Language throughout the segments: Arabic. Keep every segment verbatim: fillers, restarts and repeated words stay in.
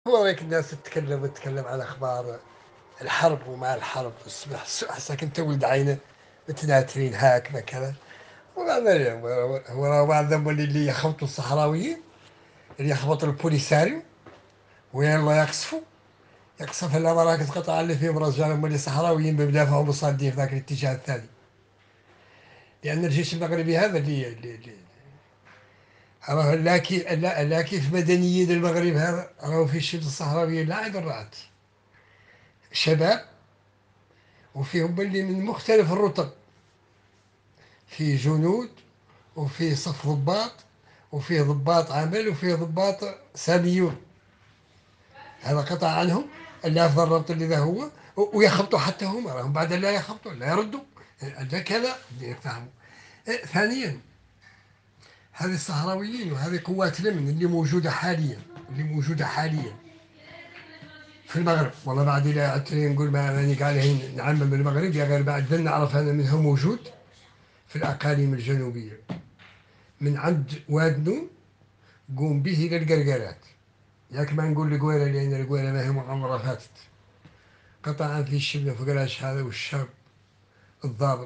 هو هيك الناس تتكلم وتتكلم عن أخبار الحرب وما الحرب، تصبح حساك أنت ولد عينه متناثرين هكذا كذا. وهذا اليوم هو هو راه بعض ذم اللي يخبطوا الصحراويين، اللي يخبطوا البوليساريو ويلا يقصفوا يقصف الأمراكز قطع اللي فيهم رجال هم اللي صحراويين بدافعهم مصادين في ذاك الاتجاه الثاني. لأن الجيش المغربي هذا اللي اللي, اللي راه اللاكي اللا- اللاكي في مدنيين المغرب هذا راهو في الشبه الصحراويين لا عاد رعت شباب، وفيهم اللي من مختلف الرتب، في جنود وفي صف ضباط وفي ضباط عمل وفي ضباط ساميون. هذا قطع عنهم اللي أفضل الربط اللي ذا هو، و- ويخبطوا حتى هم راهم بعد لا يخبطوا لا يردوا. هذا كذا اللي يفهموا. إيه، ثانيا هذه الصحراويين وهذه قوات الأمن اللي موجودة حاليا، اللي موجودة حاليا في المغرب. والله بعد لا عدت نقول ما ماني قال نعمم المغرب يا غير بعد ذن نعرف أنا منها موجود في الأقاليم الجنوبية، من عند وادنو قوم به إلى القرقرات. ياك ما نقول القويرة لأن القويرة ما هي عمرها فاتت. قطعا في الشبل فقراش هذا والشاب الضابط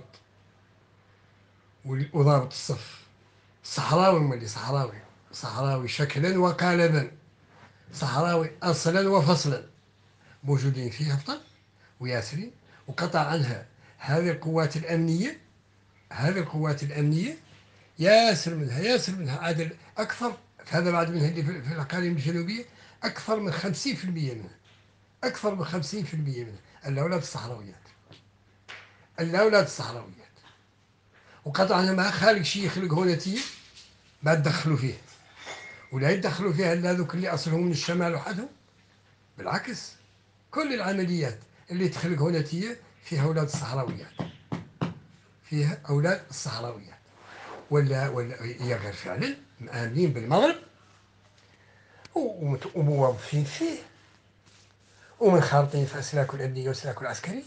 وضابط الصف صحراوي، مولي صحراوي، صحراوي شكلا وقالبا، صحراوي أصلا وفصلا، موجودين في هفطة وياسرين. وقطع عنها هذه القوات الأمنية، هذه القوات الأمنية ياسر منها ياسر منها عادل أكثر. هذا بعد منها اللي في في الأقاليم الجنوبية أكثر من خمسين في المية منها، أكثر من خمسين في المية منها الأولاد الصحراويات، الأولاد الصحراويات. وقطعا ما خالق شيء يخلق هونتية ما تدخلوا فيه، ولا يدخلوا فيها إلا ذوك اللي أصلهم من الشمال وحدهم. بالعكس كل العمليات اللي تخلق هونتية فيها أولاد الصحراويات، فيها أولاد الصحراويات. ولا ولا هي غير فعلا مآمنين بالمغرب وموظفين فيه ومنخرطين في أسلاكه الأمنية وأسلاكه العسكرية.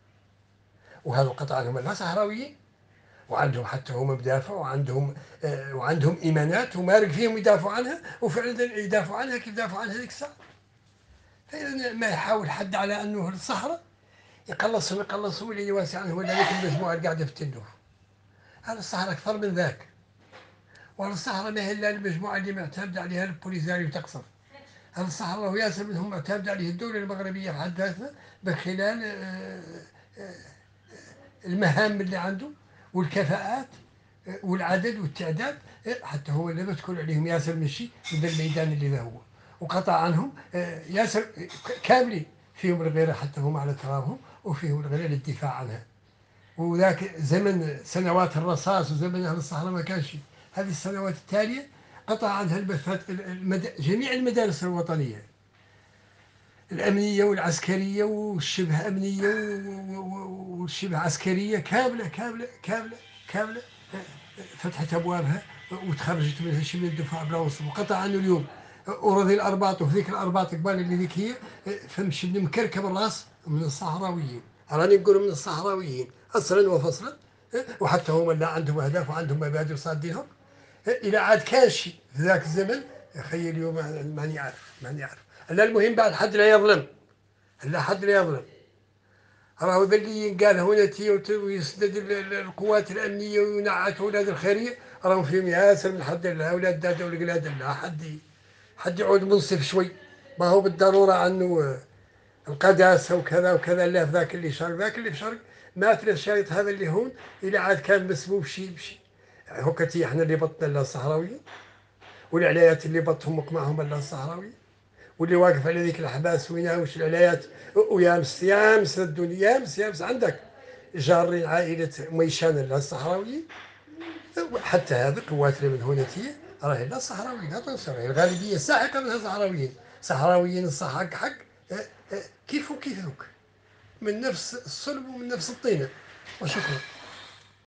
وهذا قطعا هم لا صحراويين، وعندهم حتى هم بدافع، وعندهم آه وعندهم إيمانات ومارق فيهم يدافعوا عنها، وفعلا يدافعوا عنها كيف يدافعوا عنها هذيك الساعة. فإذا ما يحاول حد على أنه الصحراء يقلصهم يقلصهم اللي يواسع عنه ولا ذيك المجموعة اللي قاعدة في التندوف. هذا الصحراء أكثر من ذاك. وهذا الصحراء ما هي إلا المجموعة اللي معتمد عليها البوليساريو تقصف. هذا الصحراء وياسر منهم معتمد عليه الدولة المغربية في حد ذاتها بخلال آه، آه، المهام اللي عنده والكفاءات والعدد والتعداد. حتى هو اللي تكون عليهم ياسر من شيء من الميدان اللي ذا هو. وقطع عنهم ياسر كاملين، فيهم الغيرة حتى هم على تراهم، وفيهم الغيرة للدفاع عنها. وذاك زمن سنوات الرصاص وزمن أهل الصحراء ما كانش. هذه السنوات التالية قطع عنها المفات المد... جميع المدارس الوطنية الأمنية والعسكرية والشبه أمنية والشبه عسكرية كاملة كاملة كاملة كاملة فتحت أبوابها وتخرجت منها شي من الدفاع بلا وصف. وقطع عنه اليوم أراضي الأرباط، وفي ذيك الأرباط قبال اللي ذيك هي فمشي مكركب الراس من الصحراويين. راني نقول من الصحراويين أصلا وفصلا. وحتى هم لا عندهم أهداف وعندهم مبادئ صادينهم. إلى عاد كان شيء في ذاك الزمن يا خيي اليوم ماني عارف ماني عارف. لا المهم بعد حد لا يظلم، لا حد لا يظلم. راهو ذا اللي ينقال هنا تي ويسند القوات الامنيه وينعت اولاد الخيريه راهم فيهم ياسر من حد اولاد دادا والقلاد. لا حد حد يعود منصف شوي، ما هو بالضروره عنه القداسه وكذا وكذا. لا في ذاك اللي شرق ذاك اللي في شرق مات له الشريط هذا اللي هون الى عاد كان مسبوب شيء بشيء. هو كتي احنا اللي بطنا الصحراويين، والعلايات اللي بطهم معهم الا الصحراويين، واللي واقف على ذيك الأحباس ويناوش العلايات. ويامس يامس الدنيا يامس يامس عندك جارين عائلة ميشان الصحراويين. حتى هذا قواتنا من هونتية راهي لا صحراويين، لا تنسى الغالبية الساحقة منها صحراويين. صحراويين الصح حق حق كيف وكيف ذوك من نفس الصلب ومن نفس الطينة. وشكرا.